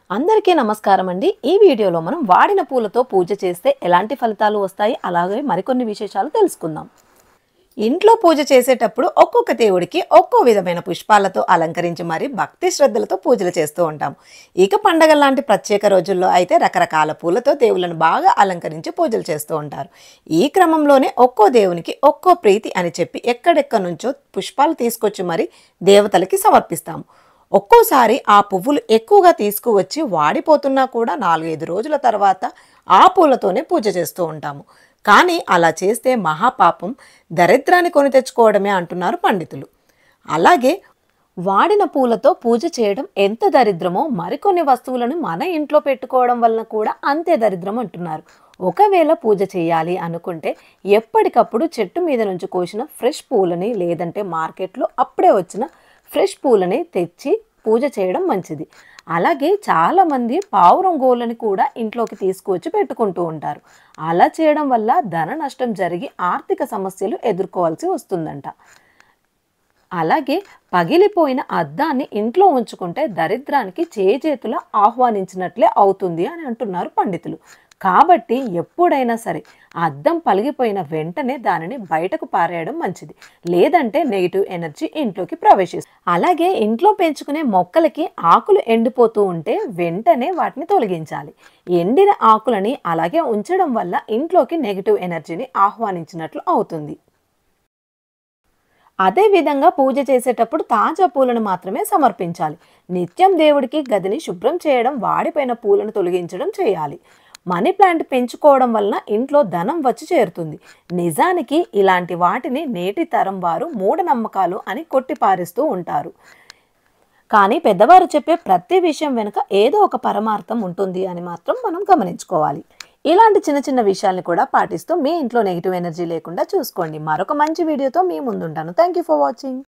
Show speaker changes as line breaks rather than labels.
అందరికీ నమస్కారం అండి. ఈ వీడియోలో మనం వాడిన పూలతో పూజ చేస్తే ఎలాంటి ఫలితాలు వస్తాయి, అలాగే మరికొన్ని విశేషాలు తెలుసుకుందాం. ఇంట్లో పూజ చేసేటప్పుడు ఒక్కొక్క దేవుడికి ఒక్కో విధమైన పుష్పాలతో అలంకరించి మరి భక్తి శ్రద్ధలతో పూజలు చేస్తూ ఉంటాం. ఇక పండగ లాంటి ప్రత్యేక రోజుల్లో అయితే రకరకాల పూలతో దేవుళ్ళను బాగా అలంకరించి పూజలు చేస్తూ ఉంటారు. ఈ క్రమంలోనే ఒక్కో దేవునికి ఒక్కో ప్రీతి అని చెప్పి ఎక్కడెక్కడి నుంచో పుష్పాలు తీసుకొచ్చి మరి దేవతలకి సమర్పిస్తాము. ఒక్కోసారి ఆ పువ్వులు ఎక్కువగా తీసుకువచ్చి వాడిపోతున్నా కూడా 4-5 రోజుల తర్వాత ఆ పూలతోనే పూజ చేస్తూ ఉంటాము. కానీ అలా చేస్తే మహాపాపం, దరిద్రాన్ని కొని తెచ్చుకోవడమే అంటున్నారు పండితులు. అలాగే వాడిన పూలతో పూజ చేయడం ఎంత దరిద్రమో మరికొన్ని వస్తువులను మన ఇంట్లో పెట్టుకోవడం వలన కూడా అంతే దరిద్రం అంటున్నారు. ఒకవేళ పూజ చేయాలి అనుకుంటే ఎప్పటికప్పుడు చెట్టు మీద నుంచి కోసిన ఫ్రెష్ పూలని, లేదంటే మార్కెట్లో అప్పుడే వచ్చిన ఫ్రెష్ పూలని తెచ్చి పూజ చేయడం మంచిది. అలాగే చాలామంది పావురం గోళ్ళని కూడా ఇంట్లోకి తీసుకువచ్చి పెట్టుకుంటూ ఉంటారు. అలా చేయడం వల్ల ధన నష్టం జరిగి ఆర్థిక సమస్యలు ఎదుర్కోవాల్సి వస్తుందంట. అలాగే పగిలిపోయిన అద్దాన్ని ఇంట్లో ఉంచుకుంటే దరిద్రానికి చేజేతులా ఆహ్వానించినట్లే అవుతుంది అని అంటున్నారు పండితులు. కాబట్టి ఎప్పుడైనా సరే అద్దం పలిగిపోయిన వెంటనే దానిని బయటకు పారేయడం మంచిది. లేదంటే నెగిటివ్ ఎనర్జీ ఇంట్లోకి ప్రవేశిస్తుంది. అలాగే ఇంట్లో పెంచుకునే మొక్కలకి ఆకులు ఎండిపోతూ ఉంటే వెంటనే వాటిని తొలగించాలి. ఎండిన ఆకులని అలాగే ఉంచడం వల్ల ఇంట్లోకి నెగిటివ్ ఎనర్జీని ఆహ్వానించినట్లు అవుతుంది. అదేవిధంగా పూజ చేసేటప్పుడు తాజా పూలను మాత్రమే సమర్పించాలి. నిత్యం దేవుడికి గదిని శుభ్రం చేయడం, వాడిపోయిన పూలను తొలగించడం చేయాలి. మనీ ప్లాంట్ పెంచుకోవడం వలన ఇంట్లో ధనం వచ్చి చేరుతుంది. నిజానికి ఇలాంటి వాటిని నేటి తరం వారు మూఢనమ్మకాలు అని కొట్టిపారేస్తూ ఉంటారు. కానీ పెద్దవారు చెప్పే ప్రతి విషయం వెనుక ఏదో ఒక పరమార్థం ఉంటుంది అని మాత్రం మనం గమనించుకోవాలి. ఇలాంటి చిన్న చిన్న విషయాల్ని కూడా పాటిస్తూ మీ ఇంట్లో నెగిటివ్ ఎనర్జీ లేకుండా చూసుకోండి. మరొక మంచి వీడియోతో మీ ముందుంటాను. Thank you for watching.